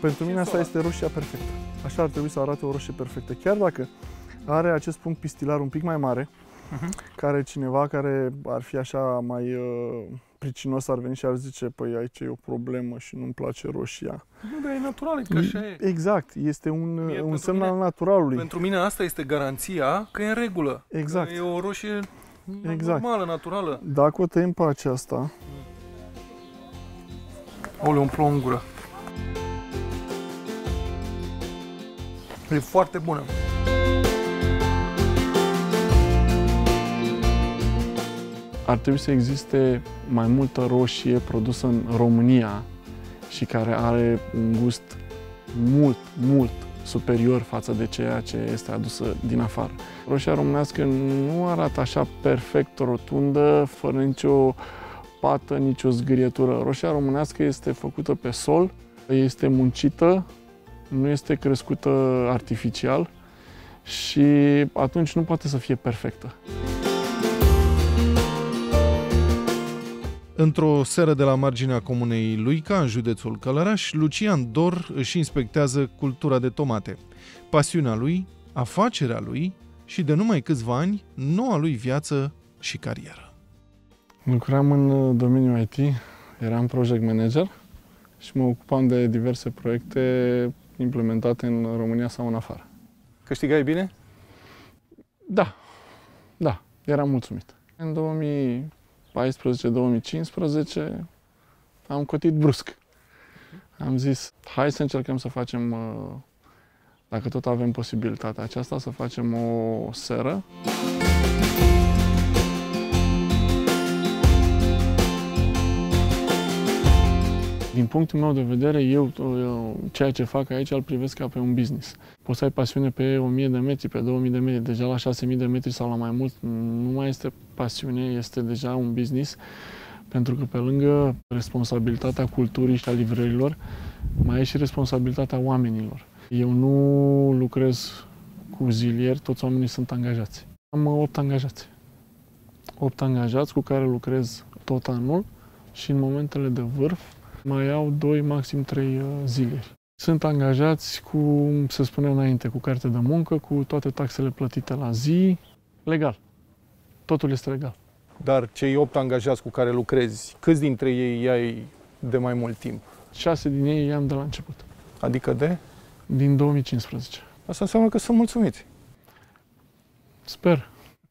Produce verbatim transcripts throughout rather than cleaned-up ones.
Pentru mine asta este roșia perfectă. Așa ar trebui să arate o roșie perfectă. Chiar dacă are acest punct pistilar un pic mai mare, uh-huh. care cineva care ar fi așa mai uh, pricinos ar veni și ar zice, păi aici e o problemă și nu-mi place roșia. Nu, dar e natural, că așa e. Exact, este un, Mie, un semn mine, al naturalului. Pentru mine asta este garanția că e în regulă. Exact. Că e o roșie exact. normală, naturală. Dacă o tăiem pe aceasta... Aoleu, îmi plouă în gură. E foarte bună. Ar trebui să existe mai multă roșie produsă în România și care are un gust mult, mult superior față de ceea ce este adusă din afară. Roșia românească nu arată așa perfect rotundă, fără nicio pată, nicio zgârietură. Roșia românească este făcută pe sol, este muncită, nu este crescută artificial și atunci nu poate să fie perfectă. Într-o seară de la marginea comunei Luica, în județul Călăraș, Lucian Dor își inspectează cultura de tomate. Pasiunea lui, afacerea lui și de numai câțiva ani, noua lui viață și carieră. Lucram în domeniul I T, eram project manager și mă ocupam de diverse proiecte implementate în România sau în afară. Câștigai bine? Da, da, eram mulțumit. În două mii paisprezece două mii cincisprezece am cotit brusc. Am zis, hai să încercăm să facem, dacă tot avem posibilitatea aceasta, să facem o seră. Din punctul meu de vedere, eu, eu ceea ce fac aici îl privesc ca pe un business. Poți să ai pasiune pe o mie de metri, pe două mii de metri, deja la șase mii de metri sau la mai mult, nu mai este pasiune, este deja un business, pentru că pe lângă responsabilitatea culturii și a livrărilor, mai e și responsabilitatea oamenilor. Eu nu lucrez cu zilieri, toți oamenii sunt angajați. Am opt angajați. opt angajați cu care lucrez tot anul și în momentele de vârf mai au doi, maxim trei zilieri. Sunt angajați cu, se spune înainte, cu carte de muncă, cu toate taxele plătite la zi, legal. Totul este legal. Dar cei opt angajați cu care lucrezi, câți dintre ei ai de mai mult timp? Șase din ei i-am de la început. Adică de? Din două mii cincisprezece. Asta înseamnă că sunt mulțumiți. Sper.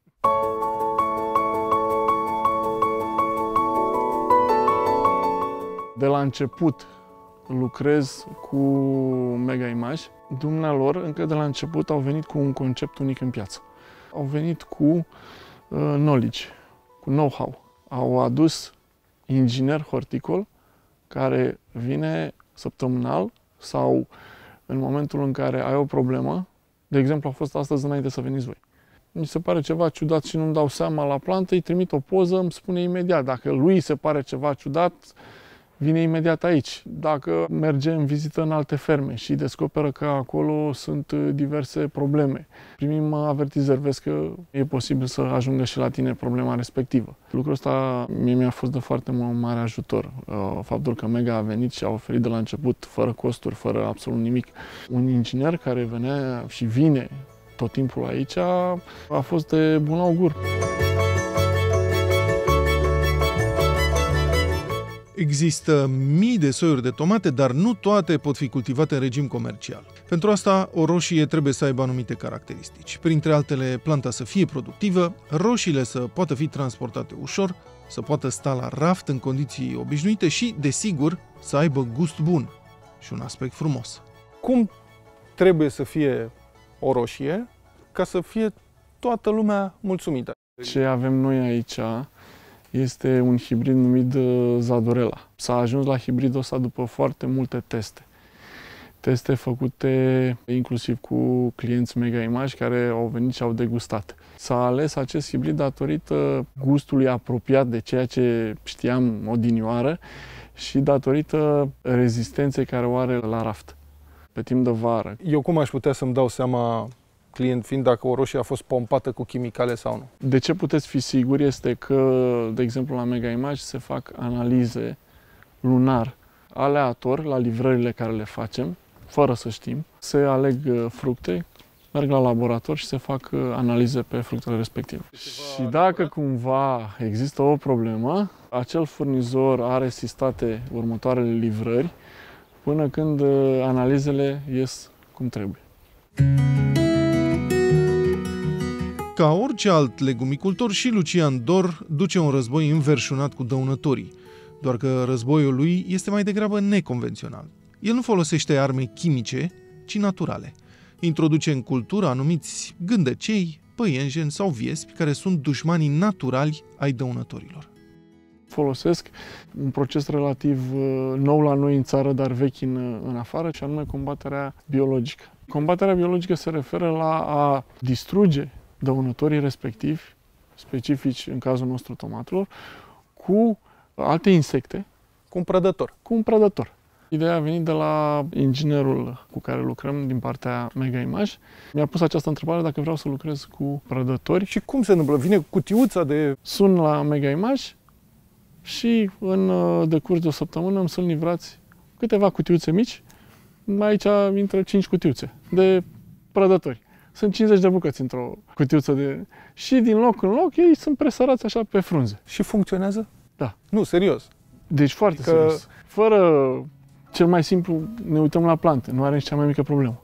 De la început lucrez cu Mega Image. Dumnealor, încă de la început, au venit cu un concept unic în piață. Au venit cu uh, knowledge, cu know-how. Au adus inginer horticol care vine săptămânal sau în momentul în care ai o problemă. De exemplu, a fost astăzi înainte să veniți voi. Mi se pare ceva ciudat și nu-mi dau seama la plantă, îi trimit o poză, îmi spune imediat. Dacă lui se pare ceva ciudat, vine imediat aici. Dacă merge în vizită în alte ferme și descoperă că acolo sunt diverse probleme, primim avertizări, vezi că e posibil să ajungă și la tine problema respectivă. Lucrul ăsta mie mi-a fost de foarte mare ajutor. Faptul că Mega a venit și a oferit de la început, fără costuri, fără absolut nimic, un inginer care venea și vine tot timpul aici, a fost de bun augur. Există mii de soiuri de tomate, dar nu toate pot fi cultivate în regim comercial. Pentru asta, o roșie trebuie să aibă anumite caracteristici. Printre altele, planta să fie productivă, roșiile să poată fi transportate ușor, să poată sta la raft în condiții obișnuite și, desigur, să aibă gust bun și un aspect frumos. Cum trebuie să fie o roșie ca să fie toată lumea mulțumită? Ce avem noi aici este un hibrid numit Zadorella. S-a ajuns la hibridul ăsta după foarte multe teste. Teste făcute inclusiv cu clienți Mega Image care au venit și au degustat. S-a ales acest hibrid datorită gustului apropiat de ceea ce știam odinioară și datorită rezistenței care o are la raft pe timp de vară. Eu cum aș putea să-mi dau seama, client fiind, dacă o roșie a fost pompată cu chimicale sau nu? De ce puteți fi siguri este că, de exemplu, la Mega Image se fac analize lunar, aleator, la livrările care le facem fără să știm. Se aleg fructe, merg la laborator și se fac analize pe fructele respective. Și dacă cumva există o problemă, acel furnizor are sistate următoarele livrări până când analizele ies cum trebuie. Ca orice alt legumicultor, și Lucian Dor duce un război înverșunat cu dăunătorii, doar că războiul lui este mai degrabă neconvențional. El nu folosește arme chimice, ci naturale. Introduce în cultură anumiți gândăcei, păienjeni sau viespi care sunt dușmanii naturali ai dăunătorilor. Folosesc un proces relativ nou la noi în țară, dar vechi în, în afară, și anume combaterea biologică. Combaterea biologică se referă la a distruge dăunătorii respectivi, specifici în cazul nostru tomatelor, cu alte insecte. Cu un prădător. Cu un prădător. Ideea a venit de la inginerul cu care lucrăm din partea Mega Image. Mi-a pus această întrebare dacă vreau să lucrez cu prădători. Și cum se întâmplă? Vine cutiuța de... Sun la Mega Image și în decurs de o săptămână îmi sunt livrați câteva cutiuțe mici. Aici intră cinci cutiuțe de prădători. Sunt cincizeci de bucăți într-o cutiuță de... Și din loc în loc ei sunt presărați așa pe frunze. Și funcționează? Da. Nu, serios. Deci foarte că... serios. Fără cel mai simplu, ne uităm la plante. Nu are nici cea mai mică problemă.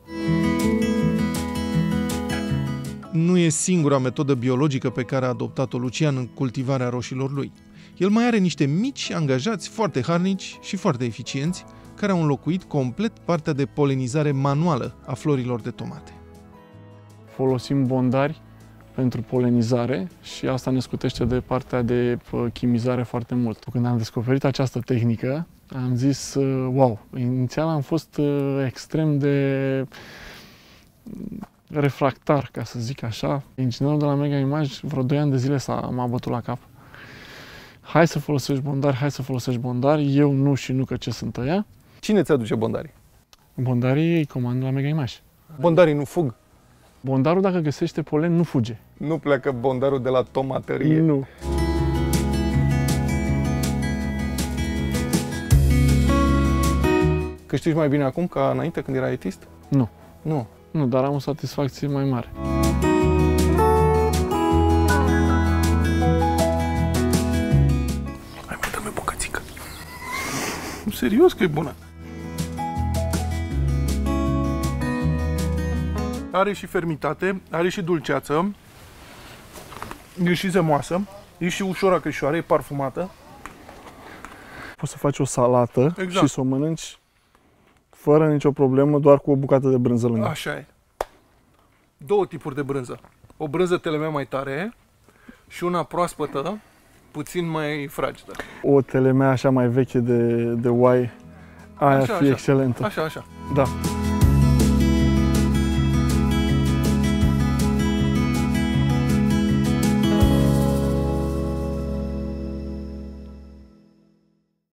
Nu e singura metodă biologică pe care a adoptat-o Lucian în cultivarea roșilor lui. El mai are niște mici angajați foarte harnici și foarte eficienți, care au înlocuit complet partea de polenizare manuală a florilor de tomate. Folosim bondari pentru polenizare și asta ne scutește de partea de chimizare foarte mult. Când am descoperit această tehnică, am zis, wow, inițial am fost extrem de refractar, ca să zic așa. Inginerul de la Mega Image vreo doi ani de zile s-a, m-a bătut la cap. Hai să folosești bondari, hai să folosești bondari, eu nu și nu, că ce sunt ăia. Cine ți aduce bondarii? Bondarii îi comandă la Mega Image. Bondarii nu fug? Bondarul, dacă găsește polen, nu fuge. Nu pleacă bondarul de la tomatărie? Nu. Câștigi mai bine acum ca înainte, când erai etist? Nu. Nu. Nu, dar am o satisfacție mai mare. Hai, mai dă-mi o bucățică. Serios că e bună. Are și fermitate, are și dulceață, e și zemoasă, e și ușor acrișoară, e parfumată. Poți să faci o salată Exact. și să o mănânci fără nicio problemă, doar cu o bucată de brânză lângă. Așa e. Două tipuri de brânză. O brânză telemea mai tare și una proaspătă, puțin mai fragedă. O telemea așa mai veche de, de oaie, aia Așa, ar fi așa. excelentă. Așa, așa. Da.